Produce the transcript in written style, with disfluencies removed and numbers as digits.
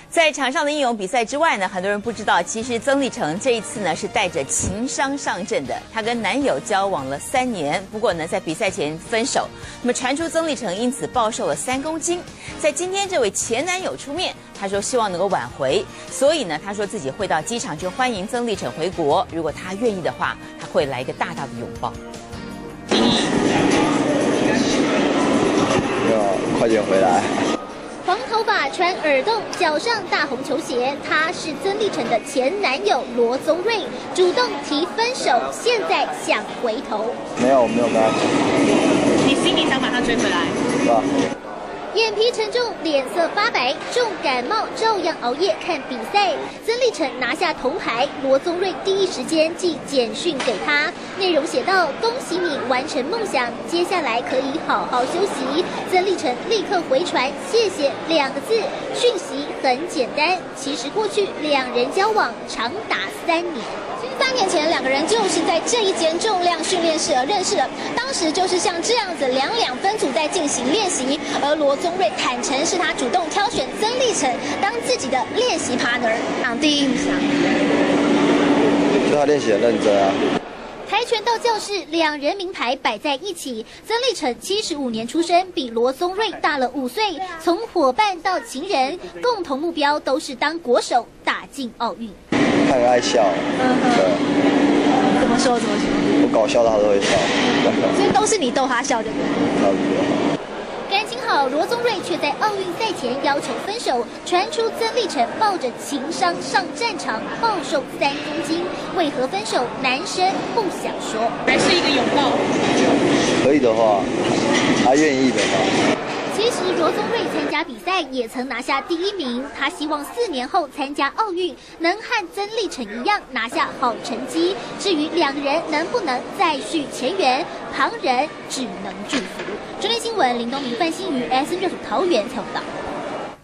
在场上的英勇比赛之外呢，很多人不知道，其实曾丽成这一次呢是带着情伤上阵的。她跟男友交往了3年，不过呢在比赛前分手。那么传出曾丽成因此暴瘦了3公斤。在今天，这位前男友出面，他说希望能够挽回，所以呢他说自己会到机场去欢迎曾丽成回国。如果他愿意的话，他会来一个大大的拥抱。 要快点回来。 黄头发，穿耳洞，脚上大红球鞋，他是曾丽成的前男友罗宗瑞，主动提分手，现在想回头。 没有跟他讲。 你心里想把他追回来？ 是吧？ 眼皮沉重，脸色发白，重感冒照样熬夜看比赛。曾丽成拿下铜牌，罗宗瑞第一时间寄简讯给他，内容写道：“恭喜你完成梦想，接下来可以好好休息。”曾丽成立刻回传“谢谢”2个字，讯息很简单。其实过去2人交往长达3年。3年前2个人就是在这一间重量训练室而认识的，当时就是像这样子2分组在进行练习，而罗宗瑞坦承是他主动挑选曾丽成当自己的练习 partner。第一印象， 就他练习很认真啊。 跆拳道教室2人名牌摆在一起，曾丽成75年出生，比罗宗瑞大了5岁。从伙伴到情人，共同目标都是当国手，打进奥运。 他很爱笑，对。 怎么说？ 我搞笑他都会笑。 所以都是你逗他笑，对不对？ 差不多。 感情好，罗宗瑞却在奥运赛前要求分手，传出曾丽成抱着情伤上战场，暴瘦3公斤。为何分手？男生不想说， 还是一个拥抱？ 可以的话，他愿意的话。 其实罗宗瑞参加比赛也曾拿下第1名，他希望4年后参加奥运能和曾丽成一样拿下好成绩。至于2个人能不能再续前缘，旁人只能祝福。中天新闻林东明、范新瑜 ，SN 桃园采访到。